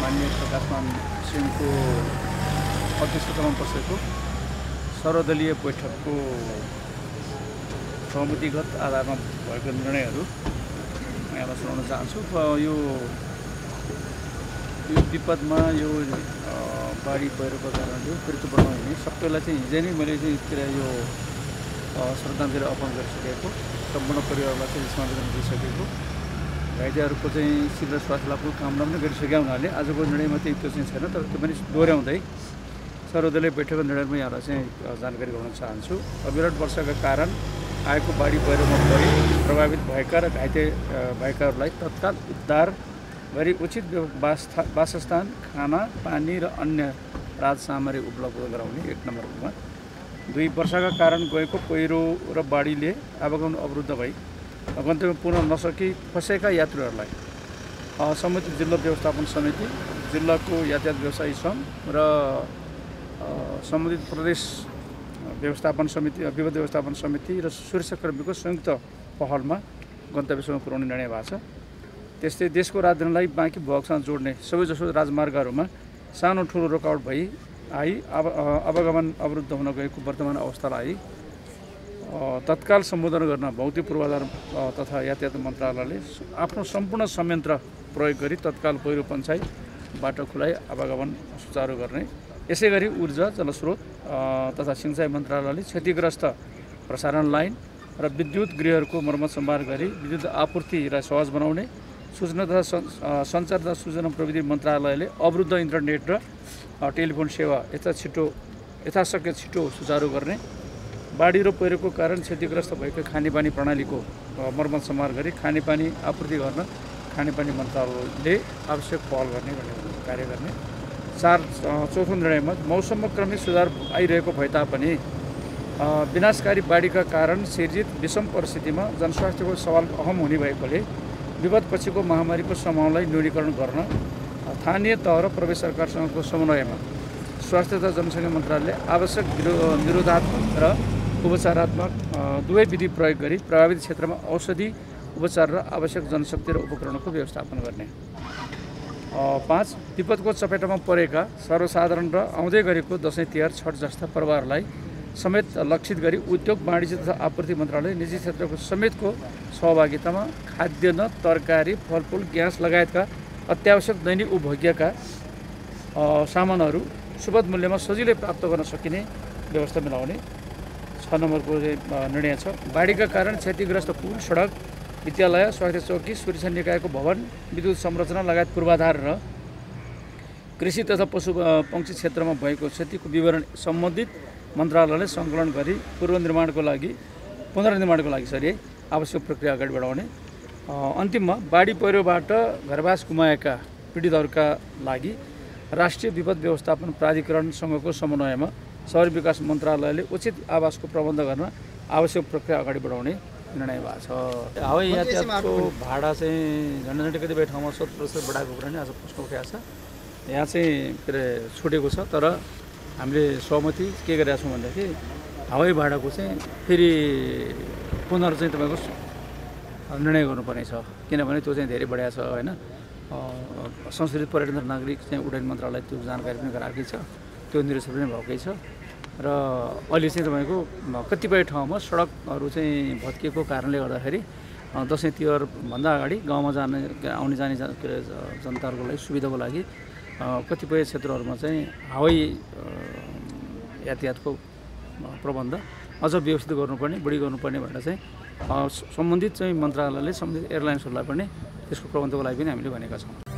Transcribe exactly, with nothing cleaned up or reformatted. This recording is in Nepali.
माननीय प्रकाशमान सिंहको अध्यक्षतामा बसेको सर्वदलीय बैठकको सहमतिगत आधारमा भएको निर्णयहरू म यहाँलाई सुनाउन चाहन्छु। यो यो विपदमा यो बाढी पहिरोको कारणले मृत्यु बनाउने सबैलाई चाहिँ हिजै नै मैले चाहिँ यो श्रद्धाञ्जली अर्पण गरिसकेको, सम्पूर्ण परिवारलाई चाहिँ समर्पण दिइसकेको, घाइतेहरूको चाहिँ शीघ्र स्वास्थ्य लाभको कामना पनि गरिसकेका हुनाले आजको निर्णयमा चाहिँ त्यो चाहिँ छैन, तर त्यो पनि दोहोऱ्याउँदै सर्वदलीय बैठकको निर्णयमा यहाँलाई चाहिँ जानकारी गराउन चाहन्छु। अविरत वर्षाका कारण आएको बाढी पहिरोमा परि प्रभावित भएका र घाइते भएकाहरूलाई तत्काल उद्धार गरी उचित वासस्थान, खाना, पानी र अन्य राहत सामग्री उपलब्ध गराउने एक नम्बरमा। दुई, वर्षाका कारण गएको पहिरो र बाढीले आवागमन अवरुद्ध भई गन्तव्य पुग्न नसकी फँसेका यात्रुहरूलाई सम्बन्धित जिल्ला व्यवस्थापन समिति, जिल्लाको यातायात व्यवसायी सङ्घ र सम्बन्धित प्रदेश व्यवस्थापन समिति, विपद व्यवस्थापन समिति र सुरक्षाकर्मीको संयुक्त पहलमा गन्तव्यसम्म पुर्याउने निर्णय भएको छ। त्यस्तै देशको राजधानीलाई बाँकी भूभागसँग जोड्ने सबैजसो राजमार्गहरूमा सानो ठुलो रोकावट भई आई आवागमन अवरुद्ध हुन गएको वर्तमान अवस्थालाई तत्काल सम्बोधन गर्न भौतिक पूर्वाधार तथा यातायात मन्त्रालयले आफ्नो सम्पूर्ण संयन्त्र प्रयोग गरी तत्काल पहिरो पञ्चाइ बाटो खुलाइ आवागमन सुचारू गर्ने। यसै गरी ऊर्जा, जलस्रोत तथा सिंचाइ मन्त्रालयले क्षतिग्रस्त प्रसारण लाइन र विद्युत गृहहरूको मर्मत सम्भार गरी विद्युत आपूर्तिलाई सहज बनाउने। सूचना तथा सञ्चार तथा सूचना प्रविधि मन्त्रालयले अवरुद्ध इन्टरनेट र टेलिफोन सेवा यथा छिटो यथाशक्य छिटो सुचारू गर्ने। बाढी र पहिरोको कारण क्षतिग्रस्त भएको खानेपानी प्रणालीको मर्मत सम्भार गरी खानेपानी आपूर्ति गर्न खानेपानी मन्त्रालयले आवश्यक पहल गर्ने कार्य गर्ने। चार, चौथो निर्णयमा मौसममा क्रमिक सुधार आइरहेको भए तापनि विनाशकारी बाढीका कारण सिर्जित विषम परिस्थितिमा जनस्वास्थ्यको सवाल अहम हुने भएकोले विपदपछिको महामारीको समूहलाई न्यूनीकरण गर्न स्थानीय तह र प्रदेश सरकारसँगको समन्वयमा स्वास्थ्य तथा जनसङ्ख्या मन्त्रालयले आवश्यक निरोधात्मक र उपचारात्मक दुवै विधि प्रयोग गरी प्रभावित क्षेत्रमा औषधि उपचार र आवश्यक जनशक्ति र उपकरणको व्यवस्थापन गर्ने। पाँच, विपदको चपेटामा परेका सर्वसाधारण र आउँदै गरेको दसैँ तिहार, छठ जस्ता पर्वहरूलाई समेत लक्षित गरी उद्योग, वाणिज्य तथा आपूर्ति मन्त्रालय निजी क्षेत्रको समेतको सहभागितामा खाद्यान्न, तरकारी, फलफुल, ग्यास लगायतका अत्यावश्यक दैनिक उपभोग्यका सामानहरू सुपथ मूल्यमा सजिलै प्राप्त गर्न सकिने व्यवस्था मिलाउने छ नम्बरको निर्णय छ। बाढीका कारण क्षतिग्रस्त पुल, सडक, विद्यालय, स्वास्थ्य चौकी, सुरक्षा निकायको भवन, विद्युत संरचना लगायत पूर्वाधार र कृषि तथा पशु पक्षी क्षेत्रमा भएको क्षतिको विवरण सम्बन्धित मन्त्रालयले सङ्कलन गरी पूर्व निर्माणको लागि पुनर्निर्माणको लागि सरी आवश्यक प्रक्रिया अगाडि बढाउने। अन्तिममा बाढी पहिरोबाट घरवास गुमाएका पीडितहरूका लागि राष्ट्रिय विपद व्यवस्थापन प्राधिकरणसँगको समन्वयमा शहर विकास मन्त्रालयले उचित आवासको प्रबन्ध गर्न आवश्यक प्रक्रिया अगाडि बढाउने निर्णय भएको छ। हवाई यातायातको भाडा चाहिँ झन्डै झन्डै कतिपय ठाउँमा सत्तर प्रतिशत बढाएको कुरा नै आज प्रश्न उठेको छ। यहाँ चाहिँ के अरे छुटेको छ, तर हामीले सहमति के गरेका छौँ भनेदेखि हवाई भाडाको चाहिँ फेरि पुनः चाहिँ तपाईँको निर्णय गर्नुपर्ने छ, किनभने त्यो चाहिँ धेरै बढाएको छ होइन। संशोधित पर्यटन र नागरिक चाहिँ उड्डयन मन्त्रालय त्यो जानकारी पनि गराएकै छ, त्यो निर्देशन पनि भएकै छ। र अहिले चाहिँ तपाईँको कतिपय ठाउँमा सडकहरू चाहिँ भत्किएको कारणले गर्दाखेरि दसैँ तिहारभन्दा अगाडि गाउँमा जाने आउने जाने के अरे जनताहरूको लागि सुविधाको लागि कतिपय क्षेत्रहरूमा चाहिँ हवाई यातायातको प्रबन्ध अझ व्यवस्थित गर्नुपर्ने, बढी गर्नुपर्ने भनेर चाहिँ सम्बन्धित चाहिँ मन्त्रालयले सम्बन्धित एयरलाइन्सहरूलाई पनि त्यसको प्रबन्धको लागि पनि हामीले भनेका छौँ।